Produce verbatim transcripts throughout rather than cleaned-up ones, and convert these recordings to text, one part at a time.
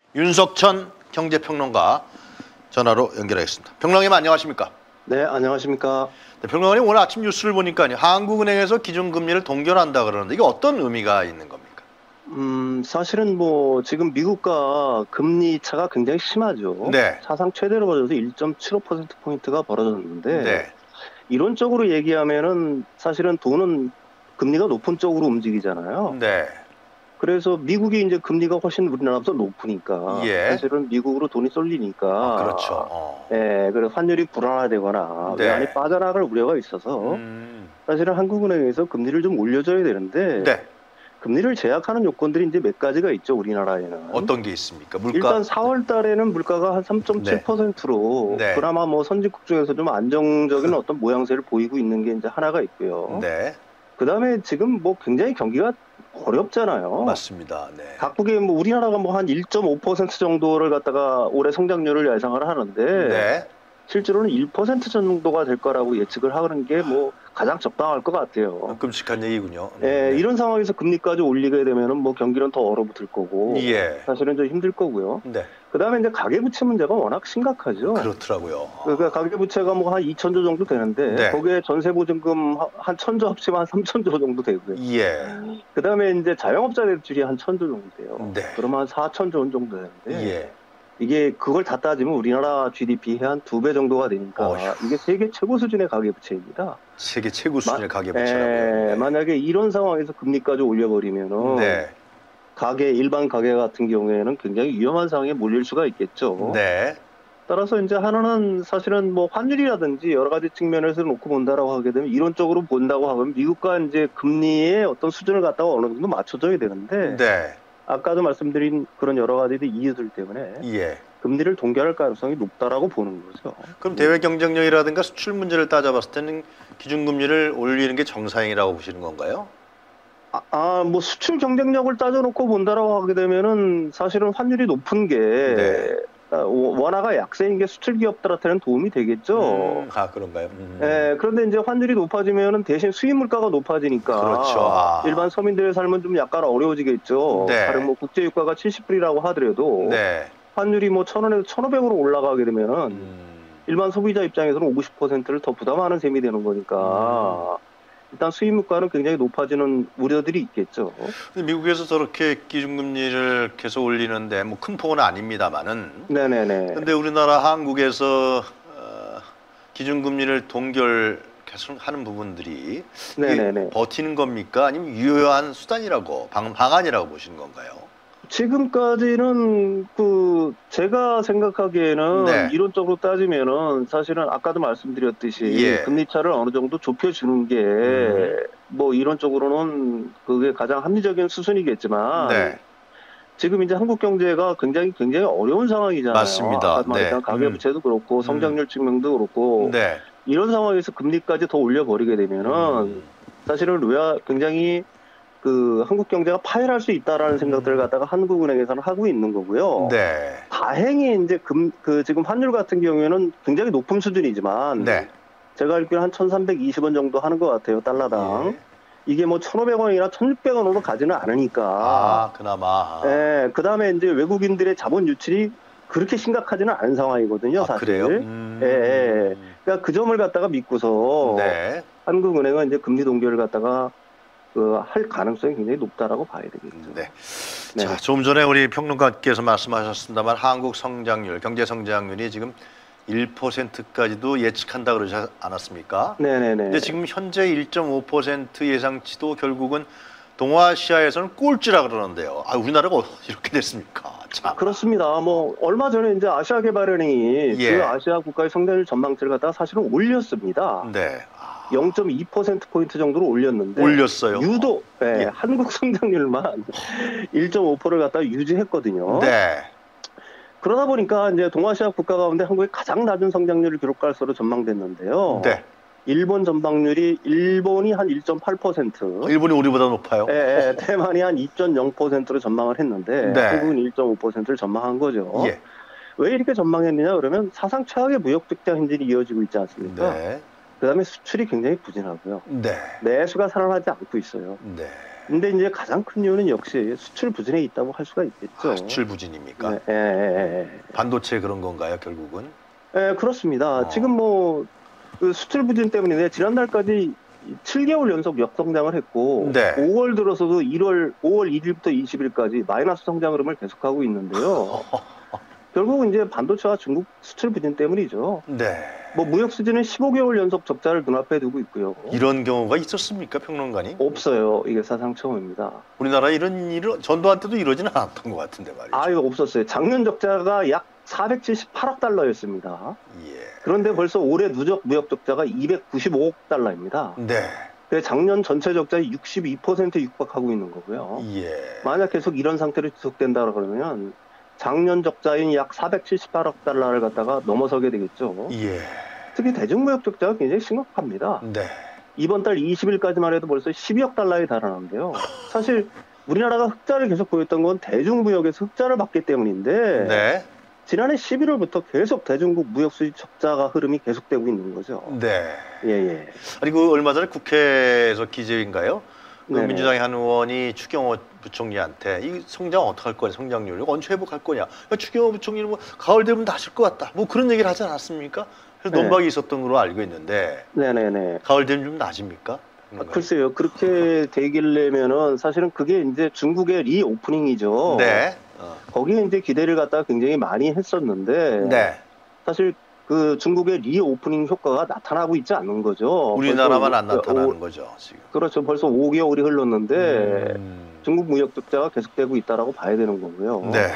윤석천 경제평론가 전화로 연결하겠습니다. 평론가님 안녕하십니까? 네, 안녕하십니까? 네, 평론가님 오늘 아침 뉴스를 보니까요. 한국은행에서 기준금리를 동결한다 그러는데 이게 어떤 의미가 있는 겁니까? 음, 사실은 뭐 지금 미국과 금리 차가 굉장히 심하죠. 네. 사상 최대로 벌어져서 일 점 칠오 퍼센트 포인트가 벌어졌는데 네. 이론적으로 얘기하면은 사실은 돈은 금리가 높은 쪽으로 움직이잖아요. 네. 그래서 미국이 이제 금리가 훨씬 우리나라보다 높으니까 예. 사실은 미국으로 돈이 쏠리니까 아, 그렇죠. 어. 예, 그래서 환율이 불안화되거나 네. 외환이 빠져나갈 우려가 있어서 음. 사실은 한국은행에서 금리를 좀 올려줘야 되는데 네. 금리를 제약하는 요건들이 이제 몇 가지가 있죠, 우리나라에는. 어떤 게 있습니까? 물가. 일단 사월 달에는 물가가 한 삼 점 칠 퍼센트로 네. 네. 그나마 뭐 선진국 중에서 좀 안정적인 어떤 모양새를 보이고 있는 게 이제 하나가 있고요. 네. 그다음에 지금 뭐 굉장히 경기가 어렵잖아요. 맞습니다. 네. 각국의 뭐 우리나라가 뭐 한 일 점 오 퍼센트 정도를 갖다가 올해 성장률을 예상을 하는데 네. 실제로는 일 퍼센트 정도가 될 거라고 예측을 하는 게 뭐 가장 적당할 것 같아요. 끔찍한 얘기군요. 예, 네. 이런 상황에서 금리까지 올리게 되면은 뭐 경기는 더 얼어붙을 거고 예. 사실은 좀 힘들 거고요. 네. 그다음에 이제 가계부채 문제가 워낙 심각하죠. 그렇더라고요. 그러니까 가계부채가 뭐 한 이천조 정도 되는데 네. 거기에 전세보증금 한 천조 합치면 한 삼천조 정도 되고요. 예. 그다음에 이제 자영업자 대출이 한 천조 정도 돼요. 네. 그러면 한 사천조 원 정도 되는데 예. 이게 그걸 다 따지면 우리나라 지디피의 한 두 배 정도가 되니까 어휴. 이게 세계 최고 수준의 가계부채입니다. 세계 최고 수준의 마- 가계부채라고요. 예, 네. 만약에 이런 상황에서 금리까지 올려버리면은 네. 가계 일반 가계 같은 경우에는 굉장히 위험한 상황에 몰릴 수가 있겠죠. 네. 따라서 이제 하나는 사실은 뭐 환율이라든지 여러 가지 측면에서 놓고 본다라고 하게 되면 이론적으로 본다고 하면 미국과 이제 금리의 어떤 수준을 갖다가 어느 정도 맞춰줘야 되는데 네. 아까도 말씀드린 그런 여러 가지 이유들 때문에 예. 금리를 동결할 가능성이 높다라고 보는 거죠. 그럼 대외 경쟁력이라든가 수출 문제를 따져봤을 때는 기준금리를 올리는 게 정상이라고 보시는 건가요? 아, 아, 뭐 수출 경쟁력을 따져놓고 본다라고 하게 되면은 사실은 환율이 높은 게 네. 아, 원화가 약세인 게 수출 기업들한테는 도움이 되겠죠. 음, 아 그런가요? 음. 예, 그런데 이제 환율이 높아지면은 대신 수입 물가가 높아지니까 그렇죠. 아. 일반 서민들의 삶은 좀 약간 어려워지겠죠. 네. 다른 뭐 국제 유가가 칠십 불이라고 하더라도 네. 환율이 뭐 천 원에서 천오백으로 올라가게 되면은 음. 일반 소비자 입장에서는 오십 퍼센트를 더 부담하는 셈이 되는 거니까 음. 일단 수입 물가는 굉장히 높아지는 우려들이 있겠죠. 근데 미국에서 저렇게 기준금리를 계속 올리는데 뭐 큰 폭은 아닙니다만은. 네네네. 근데 우리나라 한국에서 어, 기준금리를 동결 계속 하는 부분들이 이게 네네네. 버티는 겁니까? 아니면 유효한 수단이라고 방, 방안이라고 보시는 건가요? 지금까지는 그 제가 생각하기에는 네. 이론적으로 따지면은 사실은 아까도 말씀드렸듯이 예. 금리 차를 어느 정도 좁혀주는 게 뭐 음. 이론적으로는 그게 가장 합리적인 수순이겠지만 네. 지금 이제 한국 경제가 굉장히 굉장히 어려운 상황이잖아요. 맞습니다. 아까 말했던 네. 가계부채도 그렇고 음. 성장률 측면도 그렇고 네. 이런 상황에서 금리까지 더 올려버리게 되면은 음. 사실은 외화 굉장히 그 한국 경제가 파열할 수 있다라는 생각들을 갖다가 한국은행에서는 하고 있는 거고요. 네. 다행히 이제 금, 그 지금 환율 같은 경우에는 굉장히 높은 수준이지만 네. 제가 알기로 한 천삼백이십 원 정도 하는 것 같아요, 달러당. 예. 이게 뭐 천오백 원이나 천육백 원으로 가지는 않으니까. 아, 그나마. 예, 그 다음에 이제 외국인들의 자본 유출이 그렇게 심각하지는 않은 상황이거든요, 아, 사실. 그래요? 음. 예, 예. 그러니까 그 점을 갖다가 믿고서 네. 한국은행은 이제 금리 동결을 갖다가 그 할 가능성이 굉장히 높다라고 봐야 되겠죠. 네. 네. 자, 좀 전에 우리 평론가께서 말씀하셨습니다만 한국 성장률, 경제 성장률이 지금 일 퍼센트까지도 예측한다 그러지 않았습니까? 네네네. 근데 지금 현재 일 점 오 퍼센트 예상치도 결국은 동아시아에서는 꼴찌라 그러는데요. 아, 우리나라가 이렇게 됐습니까? 참. 그렇습니다. 뭐 얼마 전에 이제 아시아개발은행이 예. 그 아시아 국가의 성장률 전망치를 갖다가 사실은 올렸습니다. 네. 아, 영 점 이 퍼센트 포인트 정도로 올렸는데 올렸어요. 유독 예, 예. 한국 성장률만 일 점 오 퍼센트를 갖다가 유지했거든요. 네. 그러다 보니까 이제 동아시아 국가 가운데 한국이 가장 낮은 성장률을 기록할 것으로 전망됐는데요. 네. 일본 전망률이 일본이 한 일 점 팔 퍼센트, 일본이 우리보다 높아요. 예, 예, 대만이 한 이 점 영 퍼센트로 전망을 했는데 네. 한국은 일 점 오 퍼센트를 전망한 거죠. 예. 왜 이렇게 전망했느냐 그러면 사상 최악의 무역 적자 현실이 이어지고 있지 않습니까? 네. 그다음에 수출이 굉장히 부진하고요. 네. 내수가 살아나지 않고 있어요. 네. 근데 이제 가장 큰 이유는 역시 수출 부진에 있다고 할 수가 있겠죠. 아, 수출 부진입니까? 네, 예, 예, 예. 반도체 그런 건가요, 결국은? 예, 그렇습니다. 어. 지금 뭐, 그 수출 부진 때문에 지난달까지 칠 개월 연속 역성장을 했고, 네. 오월 들어서도 일월, 오월 일일부터 이십일까지 마이너스 성장 흐름을 계속하고 있는데요. 결국 이제 반도체와 중국 수출 부진 때문이죠. 네. 뭐 무역 수지는 십오 개월 연속 적자를 눈앞에 두고 있고요. 이런 경우가 있었습니까, 평론가님? 없어요. 이게 사상 처음입니다. 우리나라 이런 일은 전두환 때도 이러지는 않았던 것 같은데 말이죠. 아, 이거 없었어요. 작년 적자가 약 사백칠십팔억 달러였습니다. 예. 그런데 벌써 올해 누적 무역 적자가 이백구십오억 달러입니다. 네. 그래서 작년 전체 적자의 육십이 퍼센트에 육박하고 있는 거고요. 예. 만약 계속 이런 상태로 지속된다 그러면 작년 적자인 약 사백칠십팔억 달러를 갖다가 넘어서게 되겠죠. 예. 특히 대중무역 적자가 굉장히 심각합니다. 네. 이번 달 이십일까지만 해도 벌써 십이억 달러에 달하는데요. 사실 우리나라가 흑자를 계속 보였던 건 대중무역에서 흑자를 받기 때문인데 네. 지난해 십일월부터 계속 대중국 무역 수지 적자가 흐름이 계속되고 있는 거죠. 네. 예, 예. 아니 그 얼마 전에 국회에서 기재인가요? 그 네네. 민주당의 한 의원이 추경호 부총리한테 이 성장 어떻게 할 거냐, 성장률 언제 회복할 거냐. 그러니까 추경호 부총리는 뭐 가을 되면 다 하실 것 같다. 뭐 그런 얘기를 하지 않았습니까? 그래서 네. 논박이 있었던 걸로 알고 있는데 네네네. 가을 되면 좀 나아집니까? 아, 글쎄요. 그렇게 되길래면은 사실은 그게 이제 중국의 리오프닝이죠. 네. 어. 거기에 이제 기대를 갖다가 굉장히 많이 했었는데 네. 사실 그 중국의 리오프닝 효과가 나타나고 있지 않는 거죠. 우리나라만 벌써 안 나타나는 오, 거죠, 지금. 그렇죠. 벌써 오 개월이 흘렀는데 음. 중국 무역 적자가 계속되고 있다라고 봐야 되는 거고요. 네.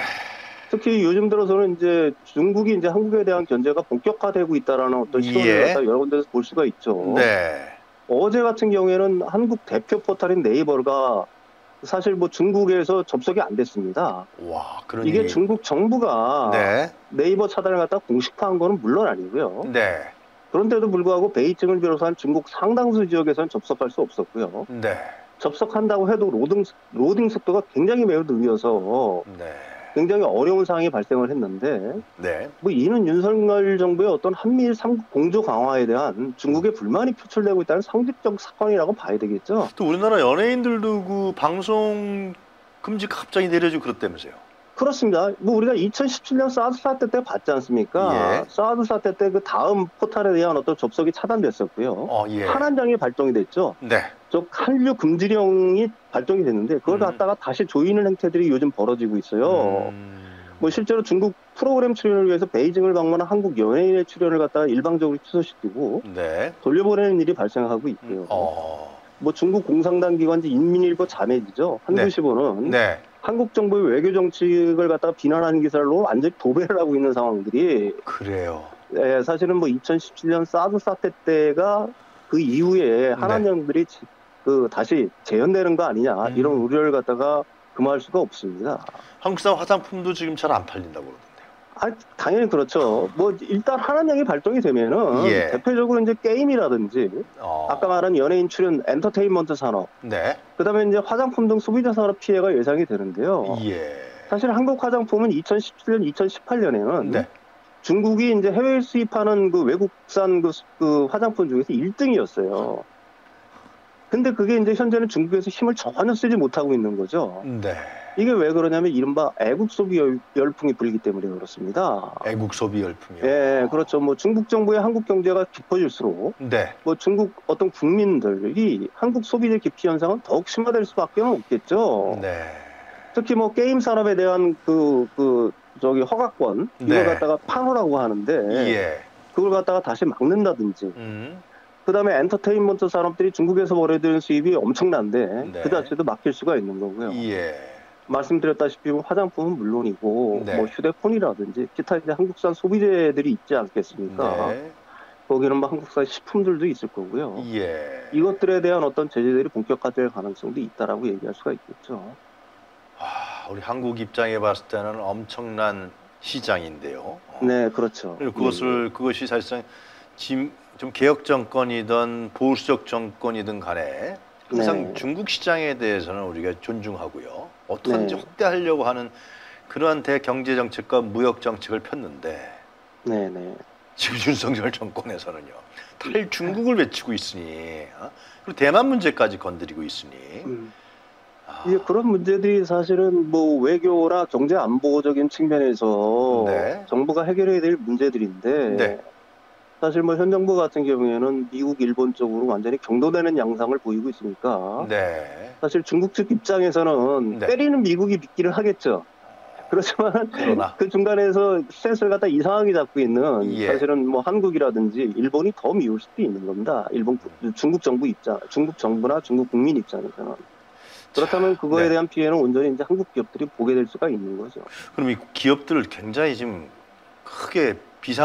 특히 요즘 들어서는 이제 중국이 이제 한국에 대한 견제가 본격화되고 있다라는 어떤 시도를 예. 갖다 여러 군데서 볼 수가 있죠. 네. 어제 같은 경우에는 한국 대표 포털인 네이버가 사실 뭐 중국에서 접속이 안 됐습니다. 와, 그런 이게 일이- 중국 정부가 네. 네이버 차단을 갖다 공식화한 거는 물론 아니고요. 네. 그런데도 불구하고 베이징을 비롯한 중국 상당수 지역에서는 접속할 수 없었고요. 네. 접속한다고 해도 로딩, 로딩 속도가 굉장히 매우 느려서 네. 굉장히 어려운 상황이 발생을 했는데 네. 뭐 이는 윤석열 정부의 어떤 한미일 삼국 공조 강화에 대한 중국의 불만이 표출되고 있다는 상징적 사건이라고 봐야 되겠죠. 또 우리나라 연예인들도 그 방송 금지가 갑자기 내려지고 그렇다면서요. 그렇습니다. 뭐 우리가 이천십칠 년 사드 사태 때 봤지 않습니까? 예. 사드 사태 때 그 다음 포탈에 대한 어떤 접속이 차단됐었고요. 어, 예. 한한령이 발동이 됐죠. 네. 저 한류 금지령이 발동이 됐는데 그걸 음. 갖다가 다시 조이는 행태들이 요즘 벌어지고 있어요. 음. 뭐 실제로 중국 프로그램 출연을 위해서 베이징을 방문한 한국 연예인의 출연을 갖다가 일방적으로 취소시키고 네. 돌려보내는 일이 발생하고 있고요. 어. 뭐 중국 공산당 기관지 인민일보 자매지죠. 한두시보는 네. 한국 정부의 외교 정책을 갖다가 비난하는 기사로 완전히 도배를 하고 있는 상황들이 그래요. 예, 사실은 뭐 이천십칠 년 사드 사태 때가 그 이후에 한한령들이 지- 그 다시 재현되는 거 아니냐 음. 이런 우려를 갖다가 금할 수가 없습니다. 한국산 화장품도 지금 잘 안 팔린다고 그러던데요. 아, 당연히 그렇죠. 뭐 일단 한한령이 발동이 되면은 예. 대표적으로 이제 게임이라든지 어. 아까 말한 연예인 출연 엔터테인먼트 산업, 네. 그다음에 이제 화장품 등 소비자 산업 피해가 예상이 되는데요. 예. 사실 한국 화장품은 이천십칠 년, 이천십팔 년에는 네. 중국이 이제 해외 수입하는 그 외국산 그, 그 화장품 중에서 일 등이었어요. 근데 그게 이제 현재는 중국에서 힘을 전혀 쓰지 못하고 있는 거죠. 네. 이게 왜 그러냐면 이른바 애국 소비 열, 열풍이 불기 때문에 그렇습니다. 애국 소비 열풍이요. 예, 그렇죠. 뭐 중국 정부의 한국 경제가 깊어질수록 네. 뭐 중국 어떤 국민들이 한국 소비재 기피 현상은 더욱 심화될 수밖에 없겠죠. 네. 특히 뭐 게임 산업에 대한 그, 그, 저기 허가권, 네. 이걸 갖다가 판호라고 하는데, 예. 그걸 갖다가 다시 막는다든지, 음. 그 다음에 엔터테인먼트 산업들이 중국에서 벌어들이는 수입이 엄청난데, 네. 그 자체도 막힐 수가 있는 거고요. 예. 말씀드렸다시피 뭐 화장품은 물론이고, 네. 뭐 휴대폰이라든지, 기타 이제 한국산 소비재들이 있지 않겠습니까? 네. 거기는 뭐 한국산 식품들도 있을 거고요. 예. 이것들에 대한 어떤 제재들이 본격화될 가능성도 있다라고 얘기할 수가 있겠죠. 아, 우리 한국 입장에 봤을 때는 엄청난 시장인데요. 어. 네, 그렇죠. 그리고 그것을 그것이 사실상 지- 좀 개혁 정권이든 보수적 정권이든 간에 항상 네. 중국 시장에 대해서는 우리가 존중하고요. 어떻게든지 네. 확대하려고 하는 그러한 대경제 정책과 무역 정책을 폈는데 네, 네. 지금 윤석열 정권에서는요. 탈 중국을 외치고 있으니 어? 그리고 대만 문제까지 건드리고 있으니 음. 아, 이제 그런 문제들이 사실은 뭐 외교나 경제 안보적인 측면에서 네. 정부가 해결해야 될 문제들인데 네. 사실 뭐 현 정부 같은 경우에는 미국, 일본 쪽으로 완전히 경도되는 양상을 보이고 있으니까 네. 사실 중국 측 입장에서는 네. 때리는 미국이 믿기를 하겠죠. 그렇지만 그러나 그 중간에서 센스를 갖다 이상하게 잡고 있는 예. 사실은 뭐 한국이라든지 일본이 더 미울 수도 있는 겁니다. 일본 국- 중국 정부 입장, 중국 정부나 중국 국민 입장에서는. 그렇다면 자, 그거에 네. 대한 피해는 온전히 이제 한국 기업들이 보게 될 수가 있는 거죠. 그럼 이 기업들 굉장히 지금 크게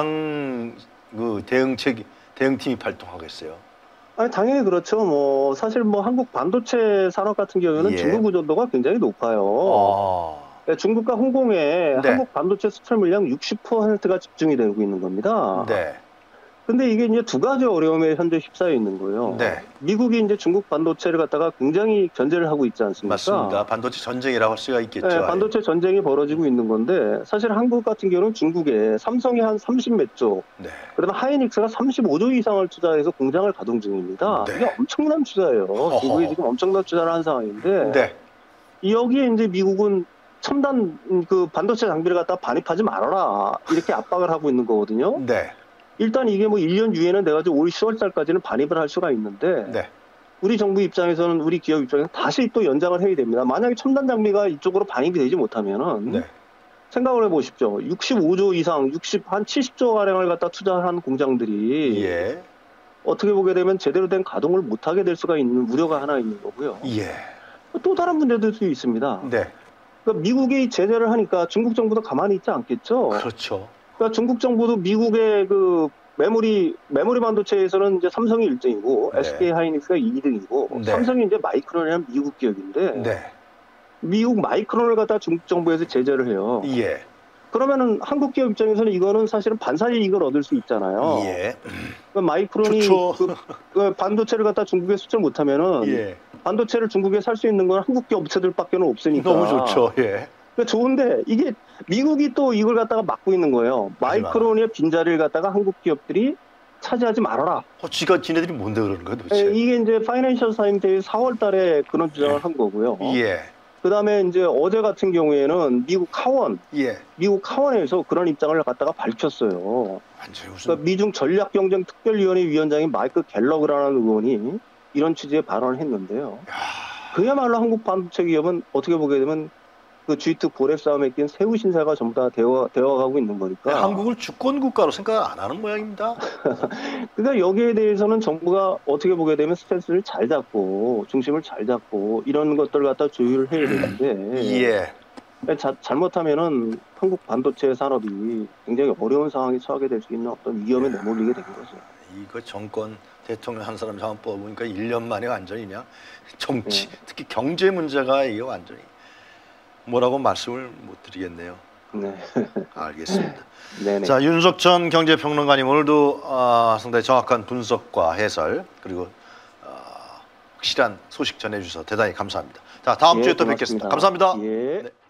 비상 그 대응책 대응팀이 발동하겠어요. 아니, 당연히 그렇죠. 뭐, 사실 뭐 한국 반도체 산업 같은 경우에는 예. 중국 의존도가 굉장히 높아요. 아, 네, 중국과 홍콩에 네. 한국 반도체 수출 물량 육십 퍼센트가 집중이 되고 있는 겁니다. 네. 근데 이게 이제 두 가지 어려움에 현재 휩싸여 있는 거예요. 네. 미국이 이제 중국 반도체를 갖다가 굉장히 견제를 하고 있지 않습니까? 맞습니다. 반도체 전쟁이라고 할 수가 있겠죠. 네, 반도체 전쟁이 벌어지고 있는 건데 사실 한국 같은 경우는 중국에 삼성이 한 삼십 몇 조, 네. 그다음에 하이닉스가 삼십오 조 이상을 투자해서 공장을 가동 중입니다. 네. 이게 엄청난 투자예요. 어허. 중국이 지금 엄청난 투자를 한 상황인데 네. 여기에 이제 미국은 첨단 음, 그 반도체 장비를 갖다 반입하지 말아라 이렇게 압박을 하고 있는 거거든요. 네. 일단 이게 뭐 일 년 유예는 돼가지고 올 시월 달까지는 반입을 할 수가 있는데 네. 우리 정부 입장에서는 우리 기업 입장에서 다시 또 연장을 해야 됩니다. 만약에 첨단 장비가 이쪽으로 반입이 되지 못하면은 네. 생각을 해보십시오. 육십오 조 이상, 육십, 한 칠십 조 가량을 갖다 투자한 공장들이 예. 어떻게 보게 되면 제대로 된 가동을 못하게 될 수가 있는 우려가 하나 있는 거고요. 예. 또 다른 문제들도 있습니다. 네. 그러니까 미국이 제재를 하니까 중국 정부도 가만히 있지 않겠죠. 그렇죠. 그러니까 중국 정부도 미국의 그 메모리 메모리 반도체에서는 이제 삼성이 일 등이고 네. 에스케이 하이닉스가 이 등이고 네. 삼성이 이제 마이크론이라는 미국 기업인데 네. 미국 마이크론을 갖다 중국 정부에서 제재를 해요. 예. 그러면은 한국 기업 입장에서는 이거는 사실은 반사 이익을 얻을 수 있잖아요. 예. 그러니까 마이크론이 좋죠. 그, 그 반도체를 갖다 중국에 수출 못하면은 예. 반도체를 중국에 살 수 있는 건 한국 기업 업체들밖에는 없으니까. 너무 좋죠. 예. 그러니까 좋은데 이게 미국이 또 이걸 갖다가 막고 있는 거예요. 마이크론의 빈자리를 갖다가 한국 기업들이 차지하지 말아라. 어, 지가 지네들이 뭔데 그러는 거야 예, 도대체? 이게 이제 파이낸셜 타임즈에 사월 달에 그런 주장을 한 거고요. 예. 그 다음에 이제 어제 같은 경우에는 미국 하원, 예. 미국 하원에서 그런 입장을 갖다가 밝혔어요. 완전히 무슨 그러니까 미중 전략경쟁특별위원회 위원장인 마이크 갤러그라는 의원이 이런 취지의 발언을 했는데요. 야, 그야말로 한국 반도체 기업은 어떻게 보게 되면 그 지 투 고렙 싸움에 낀 새우 신사가 전부 다 되어, 되어가고 있는 거니까. 한국을 주권 국가로 생각 안 하는 모양입니다. 그러니까 여기에 대해서는 정부가 어떻게 보게 되면 스탠스를 잘 잡고 중심을 잘 잡고 이런 것들을 갖다 조율을 해야 되는데 예. 자, 잘못하면은 한국 반도체 산업이 굉장히 어려운 상황에 처하게 될 수 있는 어떤 위험에 내몰리게 된 거죠. 이거 정권 대통령 한 사람 상황 뽑으니까 일 년 만에 완전히 그냥 정치, 네. 특히 경제 문제가 이게 완전히 뭐라고 말씀을 못 드리겠네요. 네. 알겠습니다. 네네. 자, 윤석 전 경제평론가님 오늘도 어, 상당히 정확한 분석과 해설 그리고 어, 확실한 소식 전해주셔서 대단히 감사합니다. 자, 다음 예, 주에 또 고맙습니다. 뵙겠습니다. 감사합니다. 예. 네.